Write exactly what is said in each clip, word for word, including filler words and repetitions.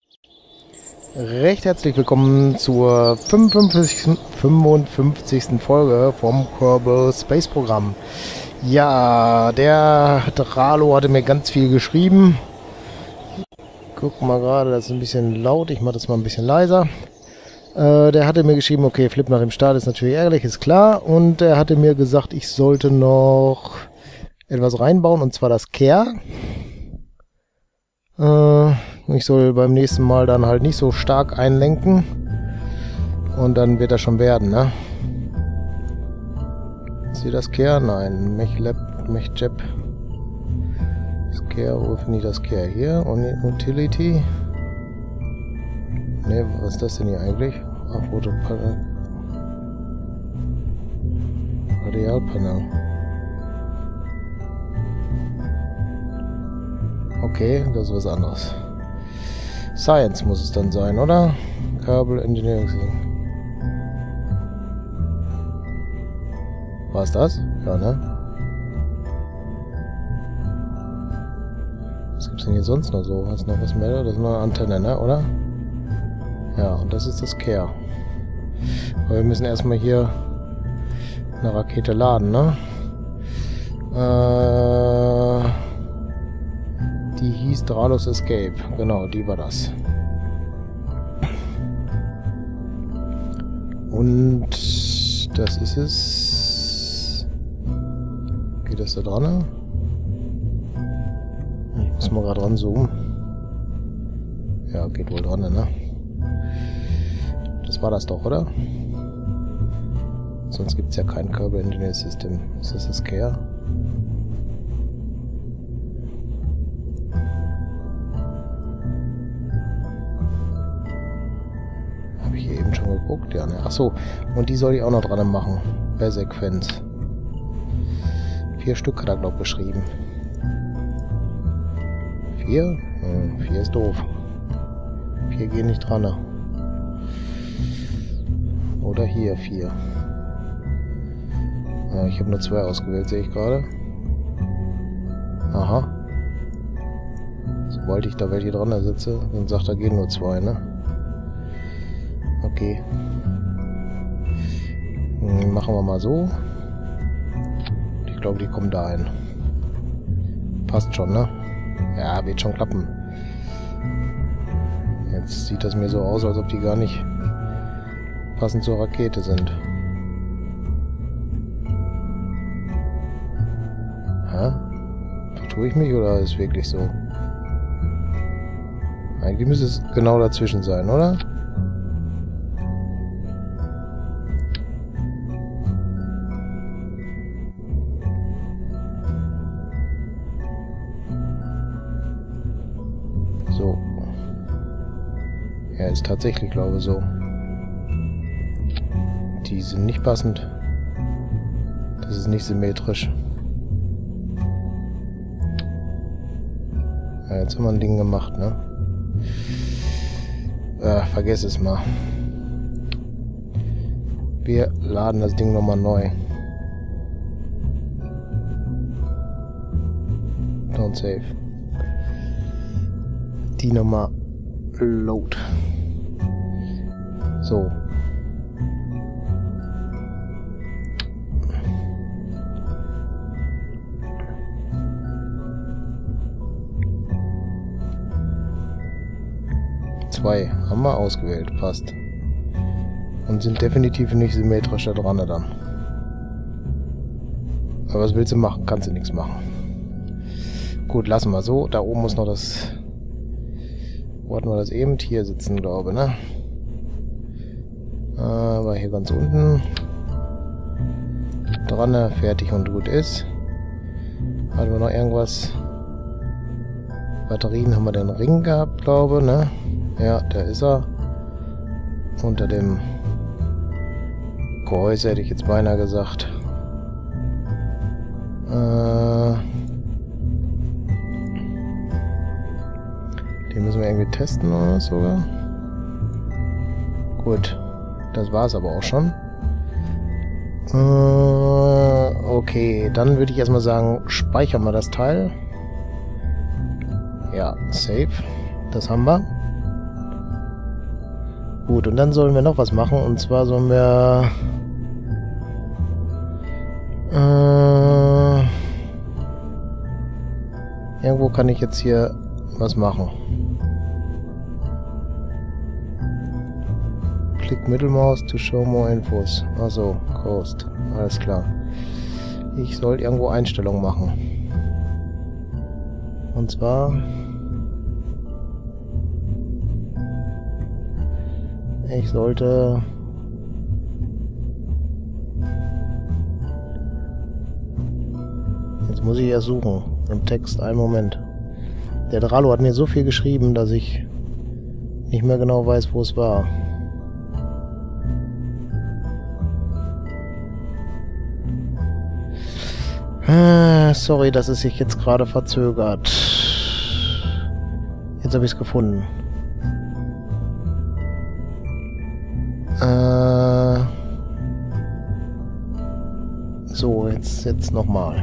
Recht herzlich willkommen zur fünfundfünfzigsten fünfundfünfzigsten Folge vom Kerbal Space Programm. Ja, der Dralo hatte mir ganz viel geschrieben. Guck mal gerade, das ist ein bisschen laut. Ich mache das mal ein bisschen leiser. Äh, der hatte mir geschrieben, okay, Flip nach dem Start ist natürlich ärgerlich, ist klar. Und er hatte mir gesagt, ich sollte noch etwas reinbauen, und zwar das Care. Äh, ich soll beim nächsten Mal dann halt nicht so stark einlenken. Und dann wird das schon werden, ne? Ist hier das Care? Nein. Mechlab, Mechjab. Das Care, wo finde ich das Care? Hier? Utility? Ne, was ist das denn hier eigentlich? Ach, Fotopanel. Radialpanel. Okay, das ist was anderes. Science muss es dann sein, oder? Kerbal Engineering. War es das? Ja, ne? Was gibt's denn hier sonst noch so? Hast du noch was mehr? Das ist noch eine Antenne, ne? Oder? Ja, und das ist das Care. Aber wir müssen erstmal hier eine Rakete laden, ne? Äh... Die hieß Dralos Escape. Genau, die war das. Und das ist es. Geht das da dran? Ich muss mal gerade ranzoomen. Ja, geht wohl dran, ne? Das war das doch, oder? Sonst gibt es ja kein Kerbal Engineering System. Ist das das Care? Eben schon geguckt, ja, ne? Achso, und die soll ich auch noch dran machen. Per Sequenz. Vier Stück hat er, glaube ich, beschrieben. Vier? Hm, vier ist doof. Vier gehen nicht dran, ne? Oder hier, vier. Ja, ich habe nur zwei ausgewählt, sehe ich gerade. Aha. Sobald ich da welche dran sitze, dann sagt er, gehen nur zwei, ne? Okay. Hm, machen wir mal so. Ich glaube, die kommen da ein. Passt schon, ne? Ja, wird schon klappen. Jetzt sieht das mir so aus, als ob die gar nicht passend zur Rakete sind. Hä? Vertue ich mich oder ist es wirklich so? Eigentlich müsste es genau dazwischen sein, oder? So. Ja, ist tatsächlich, glaube ich, so. Die sind nicht passend. Das ist nicht symmetrisch. Ja, jetzt haben wir ein Ding gemacht, ne? Äh, vergiss es mal. Wir laden das Ding nochmal neu. Don't save. Die Nummer Load. So. Zwei haben wir ausgewählt, passt. Und sind definitiv nicht symmetrisch da dran dann. Aber was willst du machen? Kannst du nichts machen. Gut, lassen wir so. Da oben muss noch das... Wo hatten wir das eben? Hier sitzen, glaube ich, ne? Aber hier ganz unten. Dran, fertig und gut ist. Hatten wir noch irgendwas? Batterien haben wir den Ring gehabt, glaube ich, ne? Ja, da ist er. Unter dem Gehäuse hätte ich jetzt beinahe gesagt. Äh... Den müssen wir irgendwie testen oder was sogar. Gut. Das war es aber auch schon. Äh, okay, dann würde ich erstmal sagen, speichern wir das Teil. Ja, Save. Das haben wir. Gut, und dann sollen wir noch was machen. Und zwar sollen wir... Äh, irgendwo kann ich jetzt hier was machen. Klick Mittelmaus to show more infos. Also, Coast. Alles klar. Ich soll irgendwo Einstellungen machen. Und zwar... Ich sollte... Jetzt muss ich ja suchen. Im Text, einen Moment. Der Dralo hat mir so viel geschrieben, dass ich nicht mehr genau weiß, wo es war. Ah, sorry, dass es sich jetzt gerade verzögert. Jetzt habe ich es gefunden. Äh, so, jetzt, jetzt nochmal.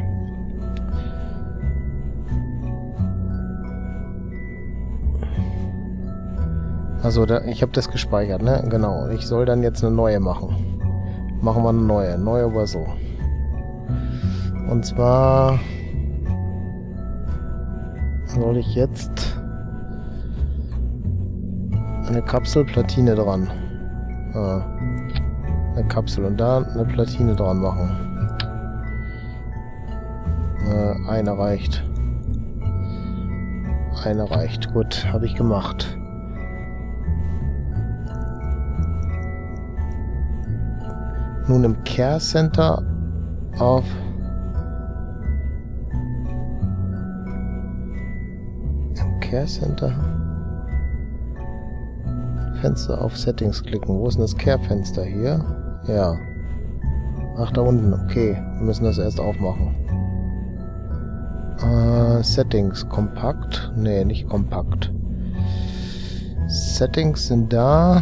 Also, da, ich habe das gespeichert, ne? Genau. Ich soll dann jetzt eine neue machen. Machen wir eine neue. Neue oder so. Und zwar soll ich jetzt eine Kapsel Platine dran. Ah, eine Kapsel und da eine Platine dran machen. Äh, eine reicht. Eine reicht. Gut, habe ich gemacht. Nun im Care Center auf im Care Center Fenster auf Settings klicken. Wo ist denn das Care-Fenster hier? Ja. Ach, da unten. Okay, wir müssen das erst aufmachen. Äh, Settings. Kompakt? Nee, nicht kompakt. Settings sind da.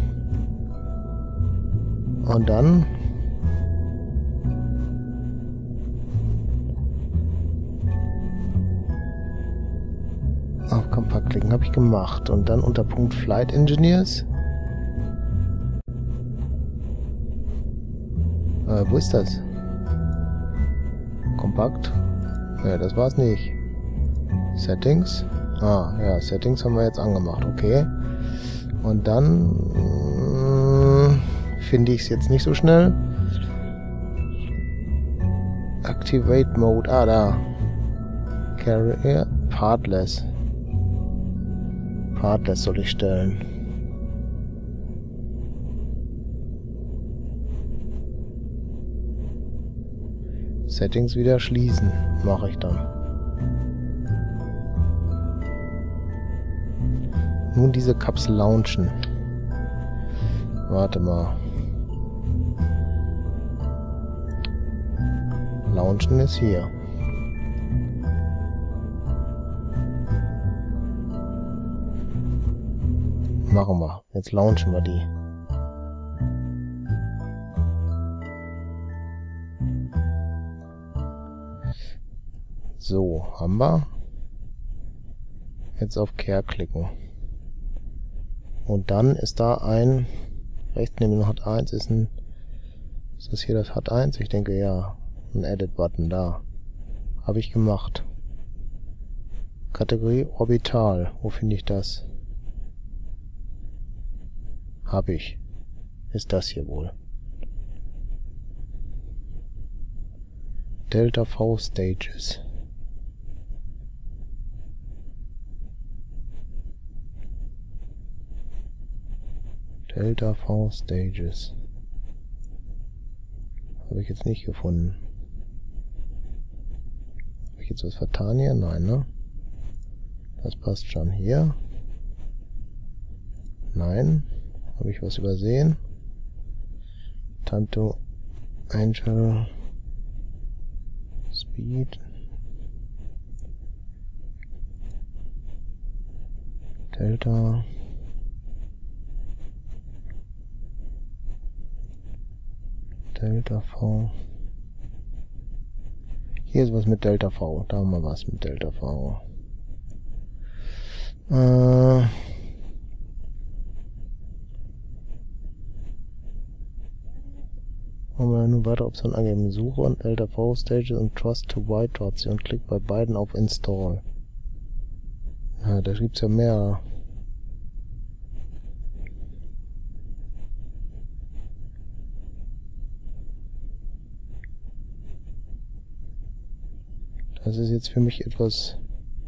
Und dann... auf Kompakt klicken. Habe ich gemacht. Und dann unter Punkt Flight Engineers. Äh, wo ist das? Kompakt? Ja, das war's nicht. Settings. Ah, ja, Settings haben wir jetzt angemacht. Okay. Und dann äh, finde ich es jetzt nicht so schnell. Activate Mode. Ah, da. Carrier. Partless. Partless soll ich stellen. Settings wieder schließen. Mache ich dann. Nun diese Kapsel launchen. Warte mal. Launchen ist hier. Machen wir. Jetzt launchen wir die. So, haben wir. Jetzt auf Care klicken. Und dann ist da ein, rechts neben dem H U D eins ist ein, ist das hier das H U D eins? Ich denke ja. Ein Edit-Button da. Habe ich gemacht. Kategorie Orbital. Wo finde ich das? Habe ich. Ist das hier wohl. Delta V Stages. Delta V Stages. Habe ich jetzt nicht gefunden. Habe ich jetzt was vertan hier? Nein, ne? Das passt schon. Hier. Nein. Habe ich was übersehen? Time to Angel Speed. Delta. Delta V. Hier ist was mit Delta V. Da haben wir was mit Delta V. Äh... weitere Optionen angeben. Suche und L T V Stages und Trust to White Ratio und klick bei beiden auf Install. Ja, da gibt's ja mehr. Das ist jetzt für mich etwas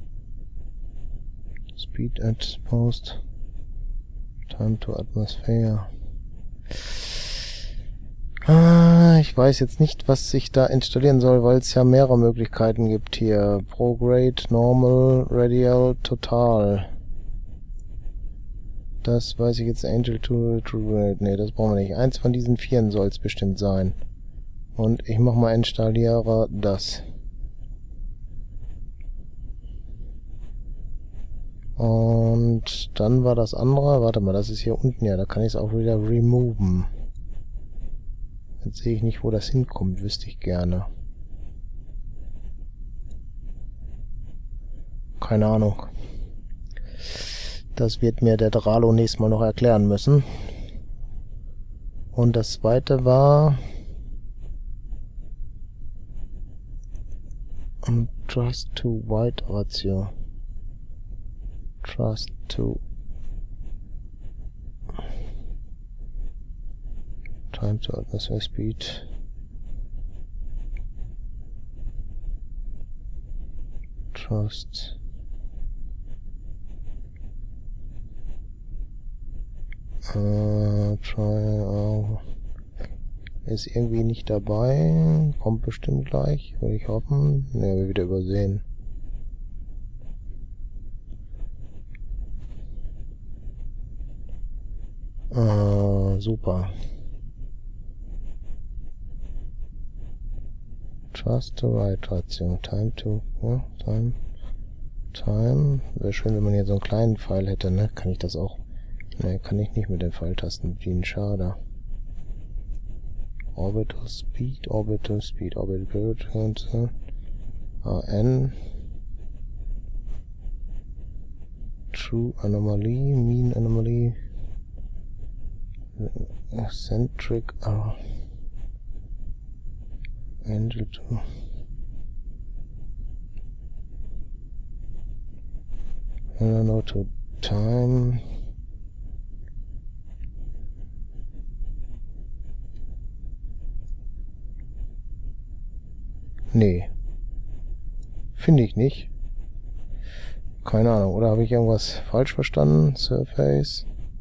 Speed at Post. Time to Atmosphere. Ah, ich weiß jetzt nicht, was ich da installieren soll, weil es ja mehrere Möglichkeiten gibt hier. Prograde, Normal, Radial, Total. Das weiß ich jetzt. Angel to True. Ne, das brauchen wir nicht. Eins von diesen vieren soll es bestimmt sein. Und ich mach mal installiere das. Und dann war das andere, warte mal, das ist hier unten, ja, da kann ich es auch wieder removen. Jetzt sehe ich nicht, wo das hinkommt, wüsste ich gerne. Keine Ahnung. Das wird mir der Dralo nächstes Mal noch erklären müssen. Und das zweite war... Trust to White Ratio. Trust to Time to Atmosphere Speed. Trust. Uh, try, uh, ist irgendwie nicht dabei. Kommt bestimmt gleich, würde ich hoffen. Ne, wir wieder übersehen. Uh, super. Trust to Right Ratio. Time to... Ja, time. Time. Wäre schön, wenn man hier so einen kleinen Pfeil hätte, ne? Kann ich das auch... Ne, kann ich nicht mit den Pfeiltasten bedienen. Schade. Orbital Speed, Orbital Speed, Orbital Speed, A N. True Anomaly, Mean Anomaly. Eccentric Error. Angel to uh, no to time. Nee. Finde ich nicht. Keine Ahnung. Oder habe ich irgendwas falsch verstanden? Surface.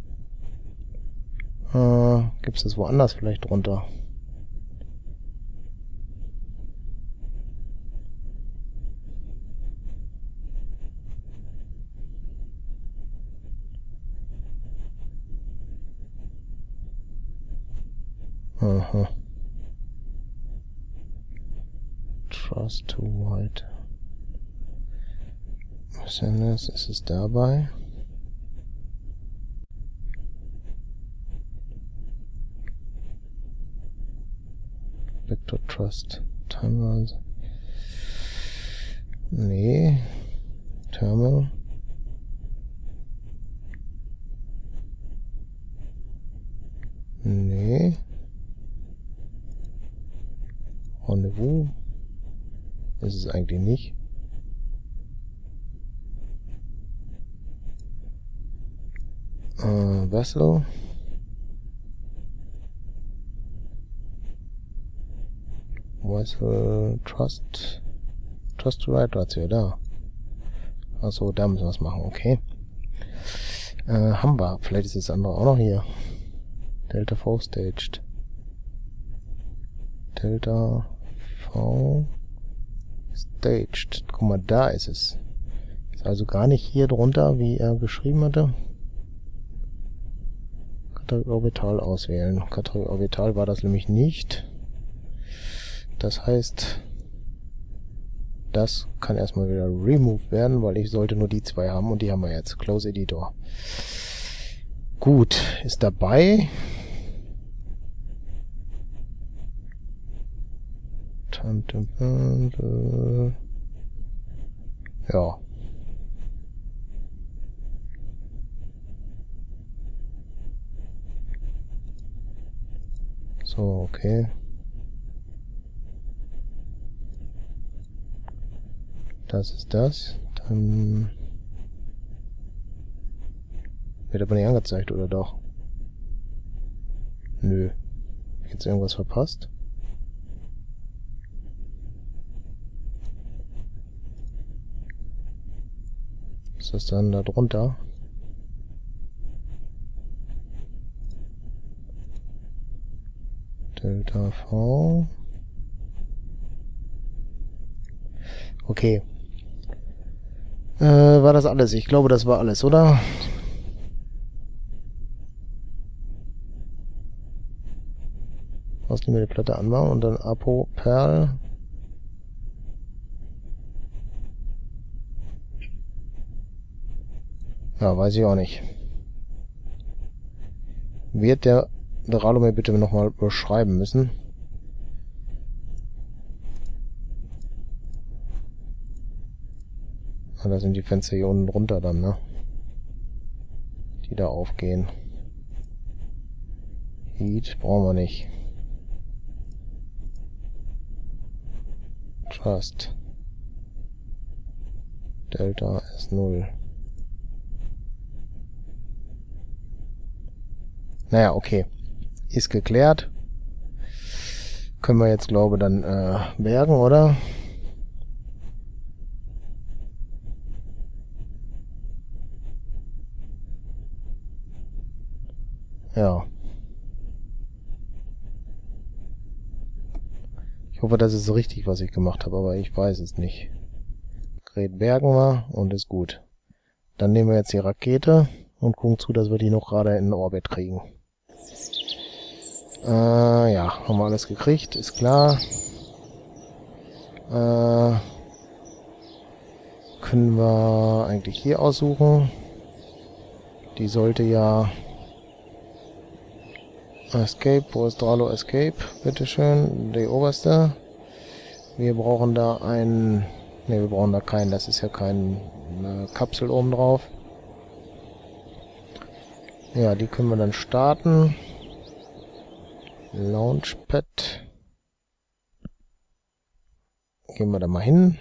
Äh, gibt es das woanders vielleicht drunter? Aha. Trust to White. Senders, ist es dabei? Vector Trust. Timelines. Nee. Terminal. Nee. Rendezvous. Ist es eigentlich nicht. Äh, Vessel. Vessel Trust. Trust to Right Ratio, da. Achso, da müssen wir was machen, okay. Äh, haben wir. Vielleicht ist das andere auch noch hier. Delta V Staged. Delta V Staged. Guck mal, da ist es. Ist also gar nicht hier drunter, wie er geschrieben hatte. Kategorie Orbital auswählen. Kategorie Orbital war das nämlich nicht. Das heißt, das kann erstmal wieder removed werden, weil ich sollte nur die zwei haben und die haben wir jetzt. Close Editor. Gut, ist dabei. Ja. So, okay. Das ist das. Dann wird aber nicht angezeigt, oder doch? Nö. Hab ich jetzt irgendwas verpasst? Ist das dann da drunter? Delta V. Okay. Äh, war das alles? Ich glaube, das war alles, oder? Ausnehmen wir die Platte anmachen und dann Apo Perl. Ja, weiß ich auch nicht. Wird der Dralo mir bitte nochmal beschreiben müssen? Ah, da sind die Fenster hier unten drunter dann, ne? Die da aufgehen. Heat brauchen wir nicht. Trust. Delta ist null. Naja, okay. Ist geklärt. Können wir jetzt, glaube ich, dann äh, bergen, oder? Ja. Ich hoffe, das ist richtig, was ich gemacht habe, aber ich weiß es nicht. Gerät bergen wir und ist gut. Dann nehmen wir jetzt die Rakete und gucken zu, dass wir die noch gerade in den Orbit kriegen. Äh, ja, haben wir alles gekriegt, ist klar. Äh, können wir eigentlich hier aussuchen. Die sollte ja... Escape, wo ist Dralo Escape? Bitteschön, die oberste. Wir brauchen da einen... Ne, wir brauchen da keinen, das ist ja keine Kapsel oben drauf. Ja, die können wir dann starten. Launchpad. Gehen wir da mal hin.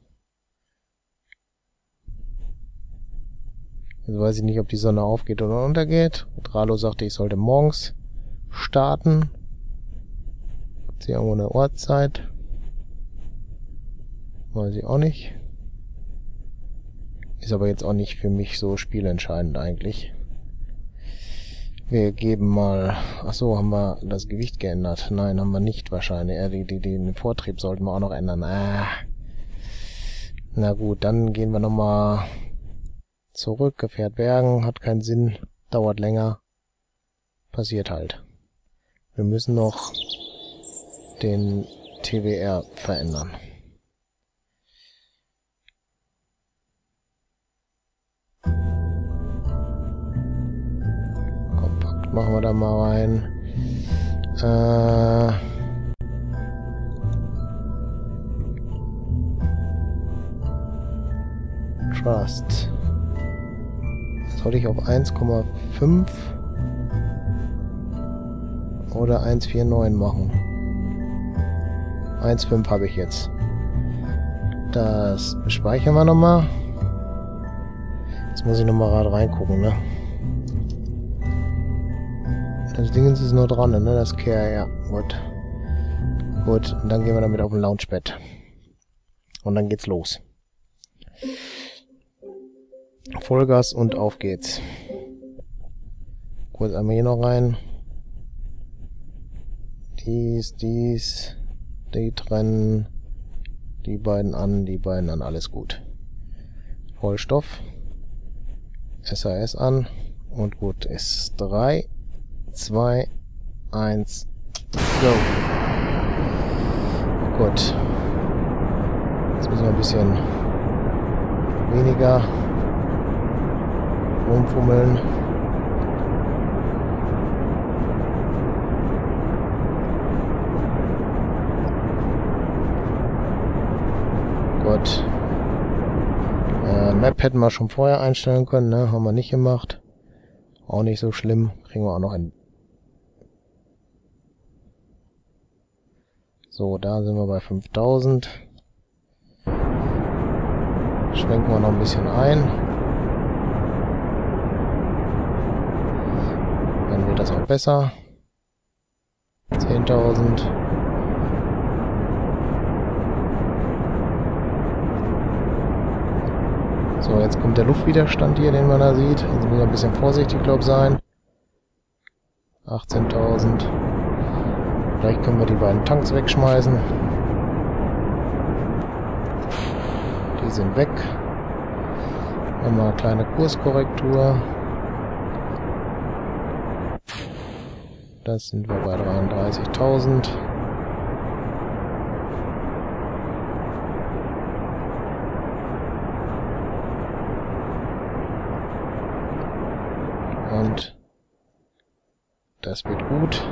Jetzt weiß ich nicht, ob die Sonne aufgeht oder untergeht. Dralo sagte, ich sollte morgens starten. Ist hier irgendwo eine Uhrzeit? Weiß ich auch nicht. Ist aber jetzt auch nicht für mich so spielentscheidend eigentlich. Wir geben mal... Achso, haben wir das Gewicht geändert? Nein, haben wir nicht wahrscheinlich. Ja, die, die, den Vortrieb sollten wir auch noch ändern. Ah. Na gut, dann gehen wir nochmal zurück. Gefährt bergen, hat keinen Sinn, dauert länger. Passiert halt. Wir müssen noch den T W R verändern. Kompakt machen wir da mal rein. Äh... Trust. Soll ich auf eins Komma fünf oder eins Komma vier neun machen? eins Komma fünf habe ich jetzt. Das speichern wir nochmal. Jetzt muss ich nochmal gerade reingucken, ne? Das Ding ist nur dran, ne? Das Care, ja. Gut. Gut, und dann gehen wir damit auf den Launchpad. Und dann geht's los. Vollgas und auf geht's. Kurz einmal hier noch rein. Dies, dies, die trennen, die beiden an, die beiden an, alles gut. Vollstoff, S A S an und gut ist. drei, zwei, eins, go. Gut. Jetzt müssen wir ein bisschen weniger rumfummeln. Gut. Äh, Map hätten wir schon vorher einstellen können, ne? Haben wir nicht gemacht. Auch nicht so schlimm. Kriegen wir auch noch ein. So, da sind wir bei fünftausend. Schwenken wir noch ein bisschen ein. Dann wird das auch besser. zehntausend. So, jetzt kommt der Luftwiderstand hier, den man da sieht. Also müssen wir ein bisschen vorsichtig, glaube ich, sein. achtzehntausend. Vielleicht können wir die beiden Tanks wegschmeißen. Die sind weg. Dann mal eine kleine Kurskorrektur. Das sind wir bei dreiunddreißigtausend. Und das wird gut.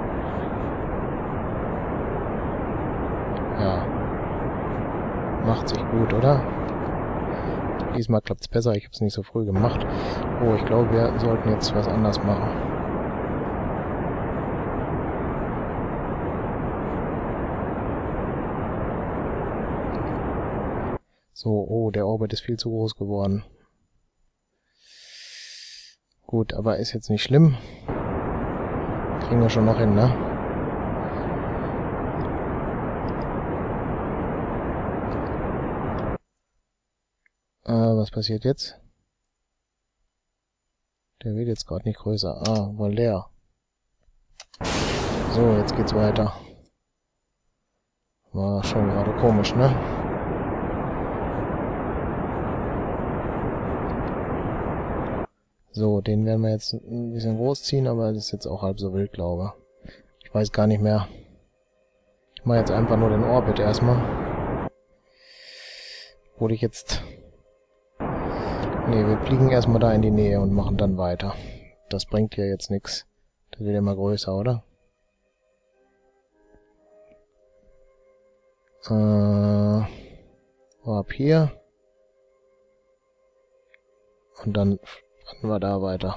Ja. Macht sich gut, oder? Diesmal klappt es besser. Ich habe es nicht so früh gemacht. Oh, ich glaube, wir sollten jetzt was anders machen. So, oh, der Orbit ist viel zu groß geworden. Gut, aber ist jetzt nicht schlimm. Kriegen wir schon noch hin, ne? Äh, was passiert jetzt? Der wird jetzt gerade nicht größer. Ah, weil der. So, jetzt geht's weiter. War schon gerade komisch, ne? So, den werden wir jetzt ein bisschen großziehen, aber das ist jetzt auch halb so wild, glaube ich. Ich weiß gar nicht mehr. Ich mache jetzt einfach nur den Orbit erstmal. Obwohl ich jetzt... Ne, wir fliegen erstmal da in die Nähe und machen dann weiter. Das bringt ja jetzt nichts. Das wird immer größer, oder? Äh, ab hier. Und dann... Machen wir da weiter.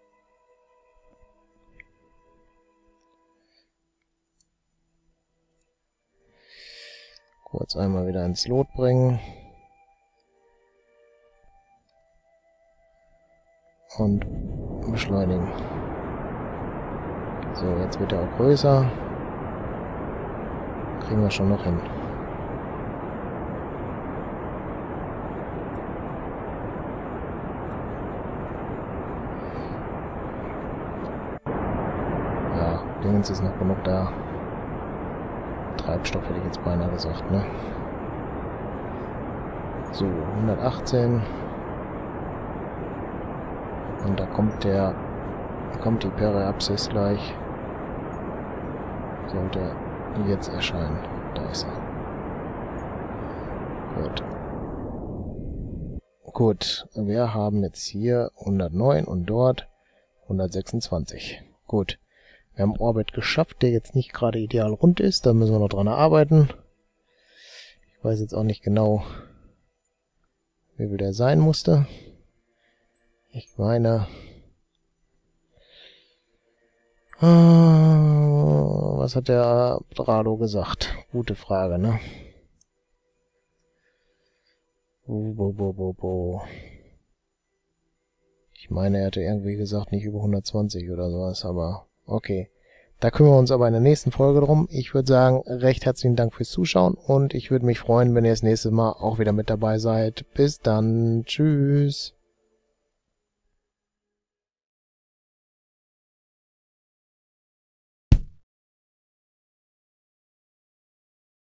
Kurz einmal wieder ins Lot bringen. Und beschleunigen. So, jetzt wird er auch größer. Kriegen wir schon noch hin. Dingens ist noch genug da. Treibstoff hätte ich jetzt beinahe gesagt, ne? So, hundertachtzehn. Und da kommt der, kommt die Periapsis gleich. Sollte jetzt erscheinen. Da ist er. Gut. Gut, wir haben jetzt hier hundertneun und dort hundertsechsundzwanzig. Gut. Wir haben Orbit geschafft, der jetzt nicht gerade ideal rund ist. Da müssen wir noch dran arbeiten. Ich weiß jetzt auch nicht genau, wie viel der sein musste. Ich meine... Äh, was hat der Dralo gesagt? Gute Frage, ne? Bo, bo, bo, bo, bo. Ich meine, er hatte irgendwie gesagt, nicht über hundertzwanzig oder sowas, aber... Okay, da kümmern wir uns aber in der nächsten Folge drum. Ich würde sagen, recht herzlichen Dank fürs Zuschauen und ich würde mich freuen, wenn ihr das nächste Mal auch wieder mit dabei seid. Bis dann, tschüss.